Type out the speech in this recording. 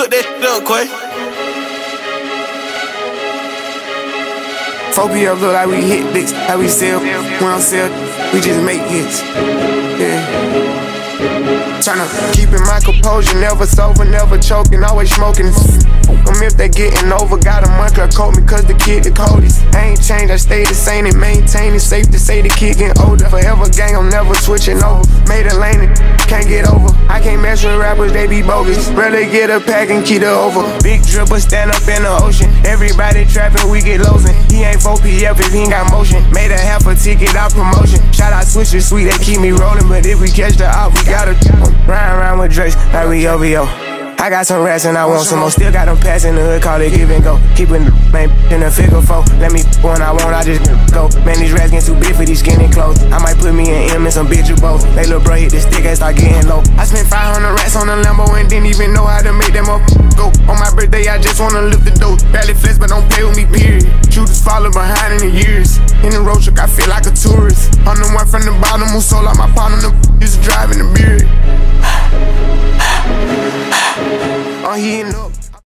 Cook that up, Quay. 4PF look like we hit dicks, like we sell. We don't sell, we just make hits. Yeah. Tryna keeping my composure, never sober, never choking, always smoking. If they getting over, got a month to coat me, cause the kid the coldest. I ain't changed, I stay the same and maintain it. Safe to say the kid getting older. Forever gang, I'm never switching over. Made a lane and can't get over. I can't mess with rappers, they be bogus. Rather get a pack and keep it over. Big dripper, stand up in the ocean. Everybody trapping, we get losing. He ain't 4PF if he ain't got motion. Made a half a ticket out promotion. Shout out Switchers, sweet, they keep me rolling. But if we catch the op, we gotta ride with Drakes like we OVO. I got some rats and I want some more. Still got them pass in the hood, call it give and go. Keeping the main in the figure four. Let me when I want, I just go. Man, these rats getting too big for these skinny clothes. I might put me in M and some bitch or both. They little bro hit the stick and start getting low. I spent 500 rats on a Lambo and didn't even know how to make them up go. On my birthday, I just wanna lift the dough. Barely flex, but don't play with me, period. Shooters follow behind in the years. In the road truck, I feel like a tourist. I'm the one from the bottom who sold out my partner. Used to drive in the